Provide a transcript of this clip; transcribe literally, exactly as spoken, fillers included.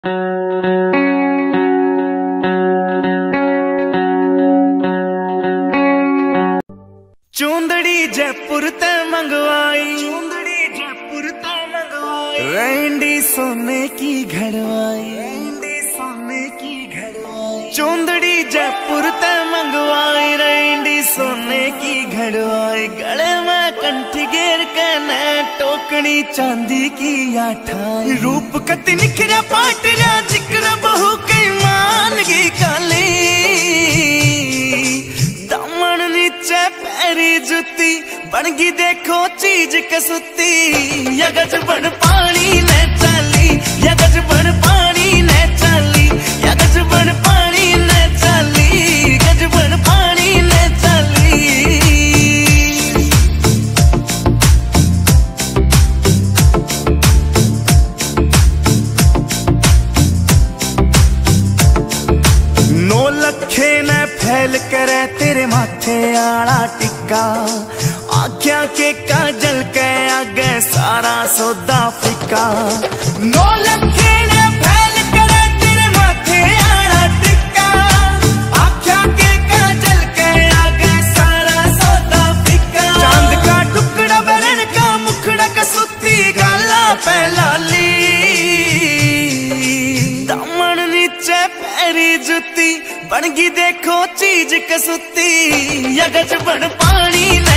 चूंदड़ी जयपुर ते मंगवाई, चूंदड़ी जयपुर ते मंगवाई, रैंडी सोने की घड़वाई, रैंडी सोने की घड़वाई। चूंदड़ी जयपुर ते मंगवाई, रैंडी सोने की घड़वाई। गले में कंठी घेर के न टोकनी चांदी की आठाई। रूप कति निखरा पाटरा जिक्र बहु के मान की काली। दामन नीचे पैरी जुती बनगी देखो चीज कसुती। यगज बन पानी ने चाली, यगज बन पानी ने चाली, यगज बन पानी ने चाली, गज बन पानी ने चाली। नौ लखे ने फैल करे तेरे माथे आला टिक्का। आख्या के काजल के आगे सारा सौदा फिक्का। नौ लखे ने फैल करे तेरे माथे आला टिक्का। आख्या के काजल के आगे सारा सौदा फिक्का। चांद का टुकड़ा बरन का मुखड़ा कसुती गाला पहलाली। दामन नीचे पैरी जुती बनगी देखो चीज कसुती। यगज बन पानी